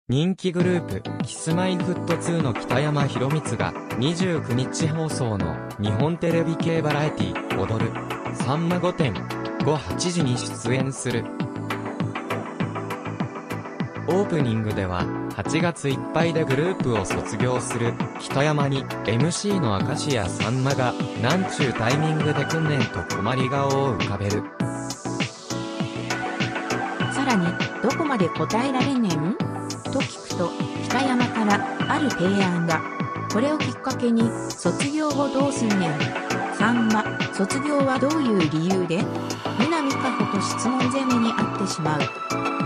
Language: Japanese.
人気グループ、Kｉｓ-Ｍｙ-Ｆｔ2 の北山宏光が、29日放送の日本テレビ系バラエティ、踊る、さんま御殿、午8時に出演する。オープニングでは、8月いっぱいでグループを卒業する北山に MC の明石家さんまがなんちゅうタイミングで来んねんと困り顔を浮かべる。 さらに、どこまで答えられんねんと聞くと、北山からある提案が。これをきっかけに、卒業後どうすんねん。さんま、卒業はどういう理由で南果歩と質問攻めにあってしまう。